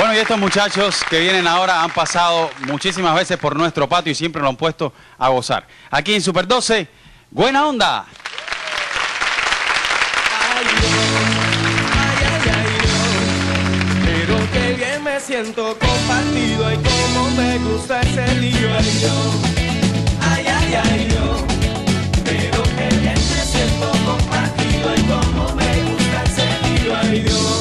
Bueno, y estos muchachos que vienen ahora han pasado muchísimas veces por nuestro patio y siempre lo han puesto a gozar. Aquí en Super 12, Buena Onda. Pero qué bien me siento compartido y cómo me gusta ese lío. Ay, yo, ay, ay, ay, yo. Pero qué bien me siento compartido y cómo me gusta ese lío. Ay, Dios.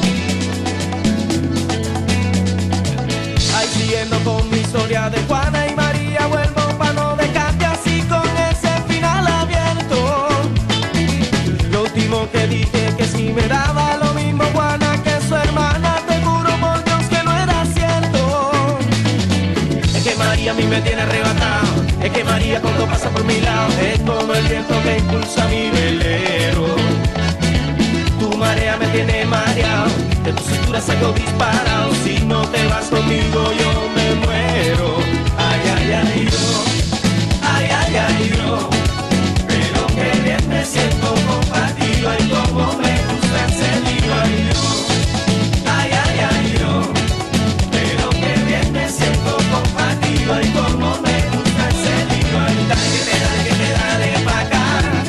Ay, siguiendo con mi historia de Juana y María, vuelvo para no dejarte así con ese final abierto. Lo último que dije que si me daba lo mismo Juana que su hermana, te juro por Dios que no era cierto. Es que María a mí me tiene arrebatado, es que María cuando pasa por mi lado es como el viento que impulsa mi velero. Tu marea me tiene mareado, de tu cintura salgo disparado. Si no te vas conmigo yo me muero. Ay, ay, ay, yo. Ay, ay, ay, yo. Pero qué bien me siento compartido y como me gusta ese lío. Ay, yo. Ay, ay, ay, yo. Pero qué bien me siento compartido y como me gusta ese lío. Ay, dale que te dale pa' acá.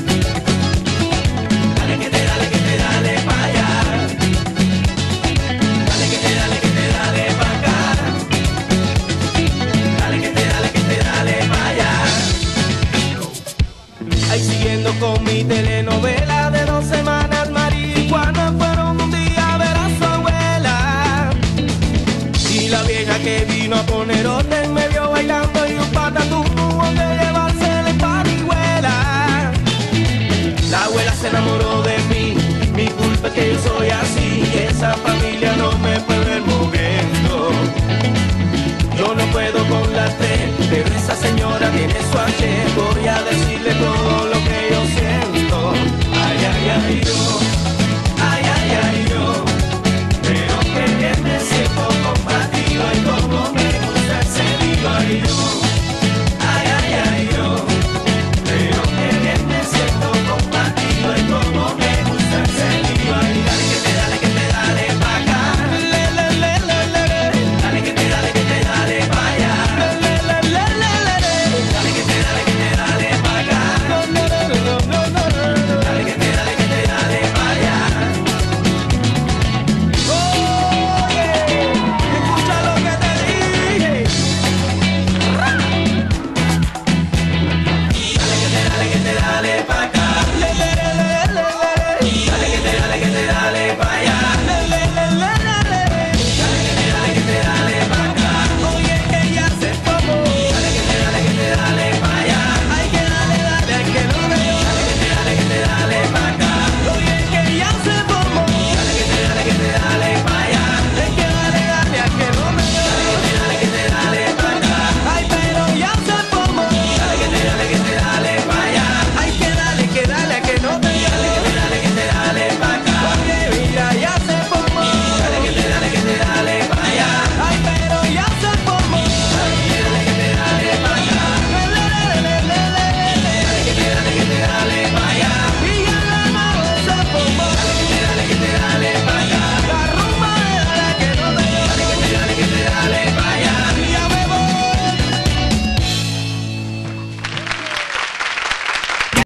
Dale que te dale pa' allá. Dale que te dale pa' acá. Dale que te dale pa' allá. Ahí siguiendo con mi telenovela de 2 semanas, María y Juana fueron un día a ver a su abuela. Y la vieja que vino a poner orden me vio bailando y un patatú tuvo que llevársela en parihuela. La abuela se enamoró de mí, mi culpa es que yo soy así, y esa